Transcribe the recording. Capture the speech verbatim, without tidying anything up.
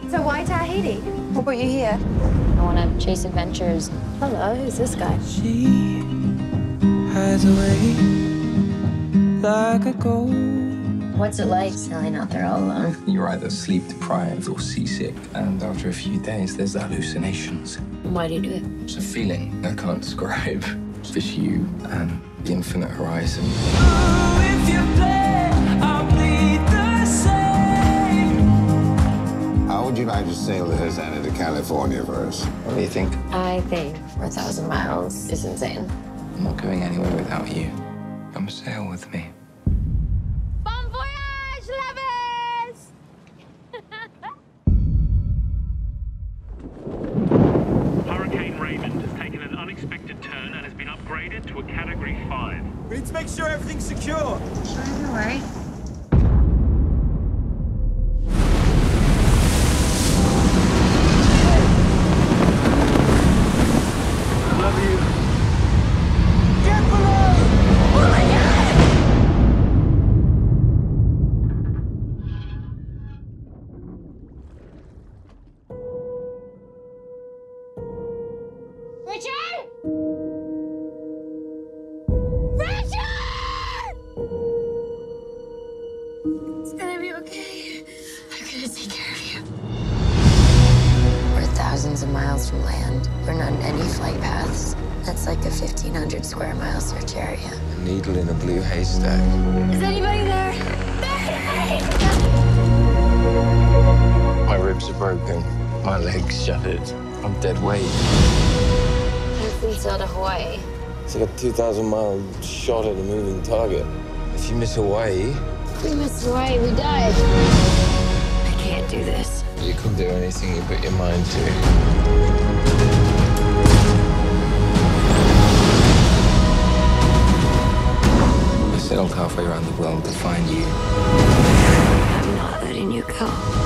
So why Tahiti? What brought you here? I want to chase adventures. Hello, who's this guy? She hides away like a ghost. What's it like sailing out there all alone? You're either sleep deprived or seasick, and after a few days, there's hallucinations. Why do you do it? It's a feeling I can't describe. It's just you and the infinite horizon. Oh, if you play, I'll bleed the same. How would you like to sail the Hosanna to California for us? What do you think? I think four thousand miles is insane. I'm not going anywhere without you. Come sail with me. Bon voyage, lovers! Hurricane Raymond has taken an unexpected turn and has been upgraded to a Category five. We need to make sure everything's secure. Sure, don't worry. Love you. Get below! Oh my God! Richard! Richard! It's gonna be okay. I'm gonna take care of you. We're thousands of miles from land. We're not in any flight paths. That's like a fifteen hundred square mile search area. A needle in a blue haystack. Is anybody there? Baby! My ribs are broken. My legs shattered. I'm dead weight. If we sail to Hawaii, It's like a two thousand mile shot at a moving target. If you miss Hawaii, if we miss Hawaii, we die. I can't do this. you can do anything you put your mind to. I sailed halfway around the world to find you. I'm not letting you go.